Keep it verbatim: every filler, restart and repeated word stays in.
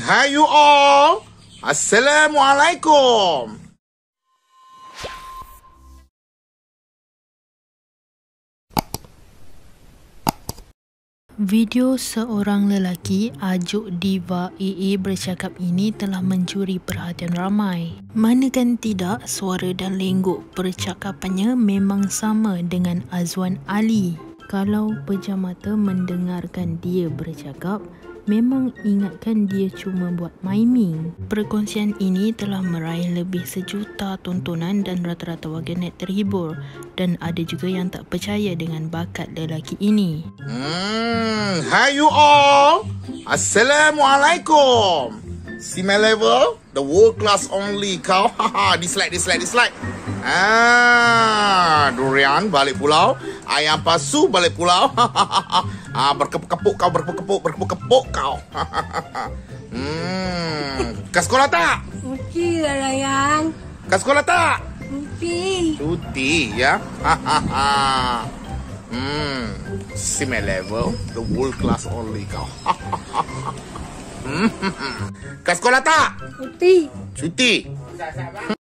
Hi you all. Assalamualaikum. Video seorang lelaki ajuk diva A A bercakap ini telah mencuri perhatian ramai. Manakan tidak, suara dan lenggok percakapannya memang sama dengan Azwan Ali. Kalau pejam mata mendengarkan dia bercakap, memang ingatkan dia cuma buat miming. Perkongsian ini telah meraih lebih sejuta tontonan dan rata-rata warganet terhibur, dan ada juga yang tak percaya dengan bakat lelaki ini. Hmm, hi you all. Assalamualaikum. See my level? The world class only kau. Haha, dislike, dislike, dislike. Ah, durian balik pulau. Ayam pasu balik pulau. Ah, berkepuk-kepuk kau, berkepuk-kepuk, berkepuk-kepuk kau. Hmm, ke sekolah tak? Cuti lah sayang. Ke sekolah tak? Cuti. Cuti ya. Hmm, see my level? The world class only kau. Ke sekolah tak? Cuti. Cuti.